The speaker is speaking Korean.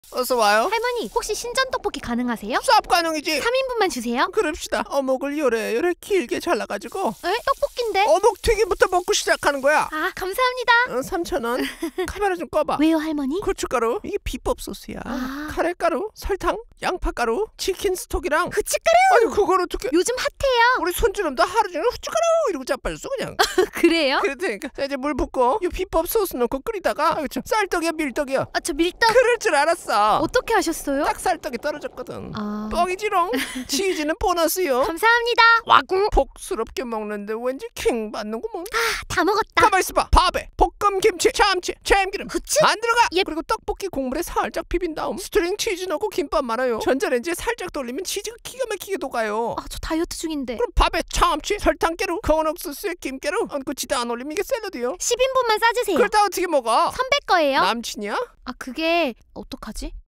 어서 와요. 할머니, 혹시 신전 떡볶이 가능하세요? 쌉 가능이지. 3인분만 주세요. 그럽시다. 어묵을 요래요래 길게 잘라가지고 에? 떡볶인데? 어묵 튀김부터 먹고 시작하는 거야. 아, 감사합니다. 3,000원. 카메라 좀 꺼봐. 왜요, 할머니? 고춧가루, 이게 비법 소스야. 아. 카레가루, 설탕, 양파가루, 치킨 스톡이랑 후춧가루! 아니 그걸 어떻게 요즘 핫해요. 우리 손주름도 하루 종일 후춧가루 이러고 자빠졌어 그냥. 그래요? 그러니까 자, 이제 물 붓고 이 비법 소스 넣고 끓이다가 그렇죠. 쌀떡이야 밀떡이야. 아, 저 밀떡 그럴 줄 알았어. 어떻게 하셨어요? 딱 쌀떡이 떨어졌거든. 아. 뻥이지롱. 치즈는 보너스요. 감사합니다. 와구 복스럽게 먹는데 왠지 킹 받는구먼. 다 먹었다. 가만 있어봐. 밥에 볶음 김치, 참치, 참기름 후추? 안 들어가. 예. 그리고 떡볶이 국물에 살짝 비빈 다음 스트링 치즈 넣고 김밥 말아요. 전자레인지에 살짝 돌리면 치즈가 기가 막히게 녹아요. 아, 저 다이어트 중인데. 그럼 밥에 참치, 설탕가루, 건옥수수에 김가루 얹고 지도 안 올리면 이게 샐러드요. 10인분만 싸주세요. 그걸 다 어떻게 먹어? 선배 거예요? 남친이야? 아, 그게 어떡하지?